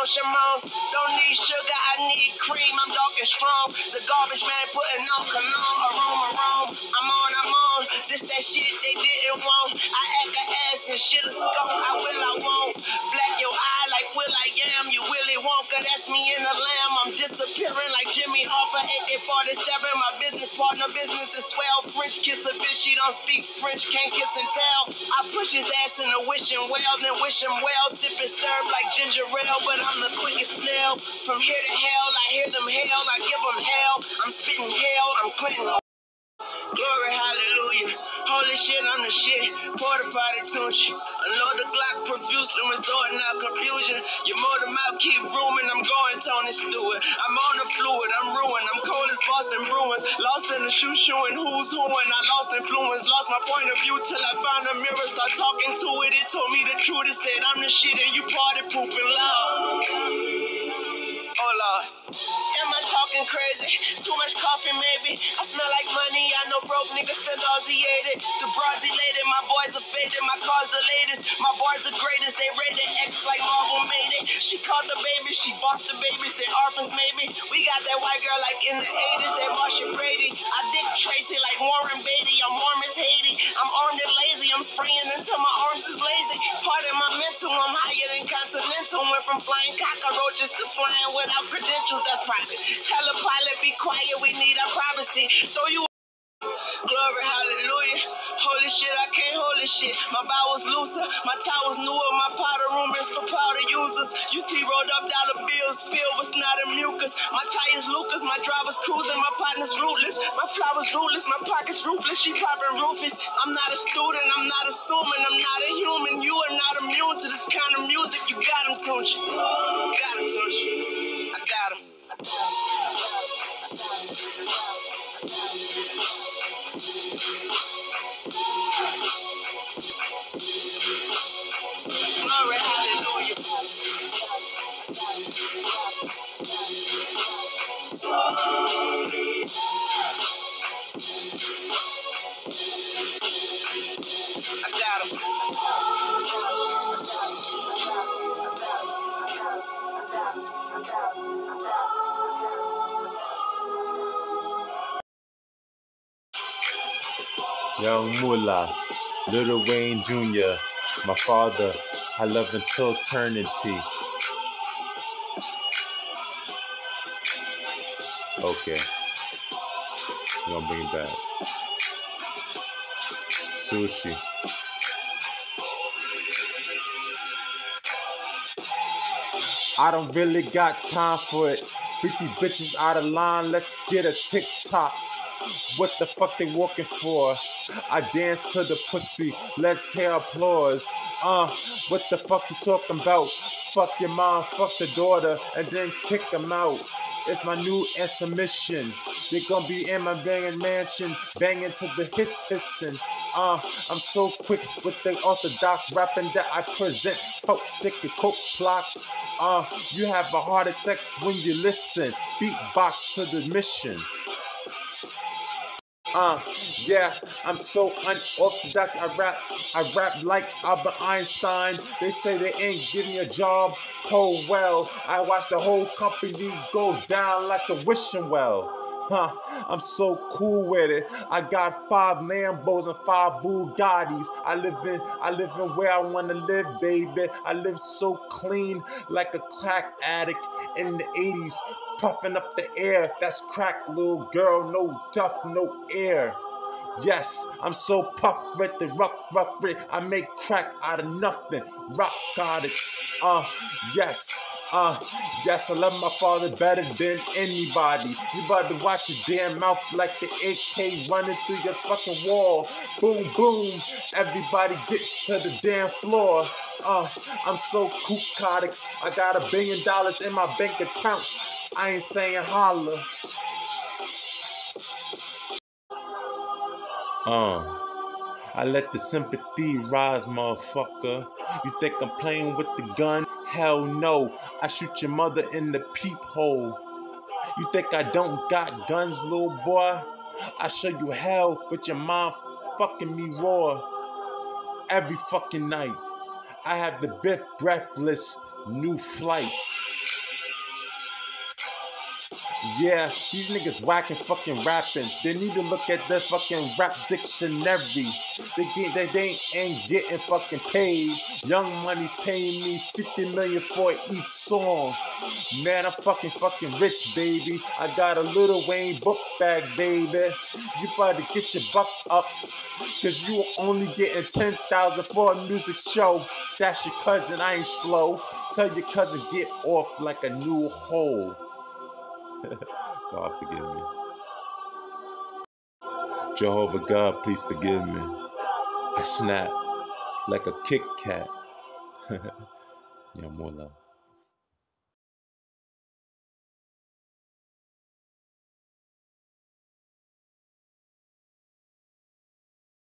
emotion on. Don't need sugar, I need cream. I'm dark and strong. The garbage man putting on cologne. Aroma. I'm on. This that shit they didn't want. I act a ass and shit a skunk. I won't. Black your eye like Will I Am. You Willy Wonka, that's me in the lamb. I'm disappearing like Jimmy Hoffa, AK-47. My business partner, business is swell. French kiss a bitch, she don't speak French, can't kiss and tell. I push his ass in the wishing well, then wish him well. Sipping syrup like ginger ale, but I'm the quickest snail. From here to hell, I hear them hail, I give them hell. I'm spitting hell, I'm Clinton. Glory, hallelujah. Holy shit, I'm the shit. Porta potty tunchi. Unload the Glock profusely, resorting out confusion. Your motor mouth keep rooming. I'm going Tony Stewart. I'm on the fluid, I'm ruined. I'm cold as Boston Bruins. Lost in the shoe-shoeing who's who, and I lost influence. Lost my point of view till I found a mirror. Start talking to it. It told me the truth. It said I'm the shit and you party pooping loud. Oh Lord, am I talking crazy? Too much coffee maybe. I smell like money, I know broke niggas spend nauseated. The broads elated, my boys are faded, my car's the latest. My boys the greatest, they rated X like Marvel made it. She caught the baby, she bought the babies, they orphans maybe. We got that white girl like in the 80s, they Marsha Brady. I Dick Tracy like Warren Beatty, I'm warm as Haiti. I'm armed and lazy, I'm spraying until my arms is lazy. Pardon my mental, I'm higher than continental. Went from flying cockroaches to flying without credentials, that's private. Tell a pilot, be quiet, we need our privacy. Throw you glory, hallelujah. Holy shit, I can't hold this shit. My bowels looser, my towels newer, my powder room is for powder users. You see rolled up dollar bills filled with snot and mucus. My tires Lucas, my driver's cruising, my partner's rootless. My flowers rootless, my pockets roofless, she popping roofies. I'm not a student, I'm not assuming, I'm not a human. You are not immune to this kind of music. You got him, Tunchi. Got him, Tunchi. I got him. Glory, hallelujah. I got him. Young Mullah, Little Wayne Jr., my father, I love until eternity. Okay, we're gonna bring it back. Sushi. I don't really got time for it. Beat these bitches out of line, let's get a TikTok. What the fuck they walking for? I dance to the pussy, let's hear applause. What the fuck you talking about? Fuck your mom, fuck the daughter, and then kick them out. It's my new submission. They're gonna be in my banging mansion, banging to the hissing. I'm so quick with the orthodox rapping that I present. Poke, ticket, coke blocks. You have a heart attack when you listen. Beatbox to the mission. Yeah, I'm so unorthodox. I rap like Albert Einstein. They say they ain't giving me a job. Oh well, I watch the whole company go down like a wishing well. I'm so cool with it. I got 5 Lambos and 5 Bugattis. I live in where I wanna live, baby. I live so clean like a crack addict in the 80s. Puffing up the air, that's crack, little girl, no duff, no air. Yes, I'm so puffed with the rough, I make crack out of nothing. Rock addicts, yes, yes, I love my father better than anybody. You better watch your damn mouth like the AK running through your fucking wall. Boom, boom, everybody get to the damn floor. I'm so cookatics, I got $1 billion in my bank account. I ain't saying holla. I let the sympathy rise, motherfucker. You think I'm playing with the gun? Hell no. I shoot your mother in the peephole. You think I don't got guns, little boy? I show you hell with your mom fucking me raw. Every fucking night. I have the Biff Breathless new flight. Yeah, these niggas whacking fucking rapping. They need to look at the fucking rap dictionary. They ain't getting fucking paid. Young Money's paying me 50 million for each song. Man, I'm fucking rich, baby. I got a Lil Wayne book bag, baby. You better get your bucks up, cause you only getting 10,000 for a music show. That's your cousin, I ain't slow. Tell your cousin get off like a new hole. God forgive me. Jehovah God, please forgive me. I snap like a Kit Kat. Yeah, more love.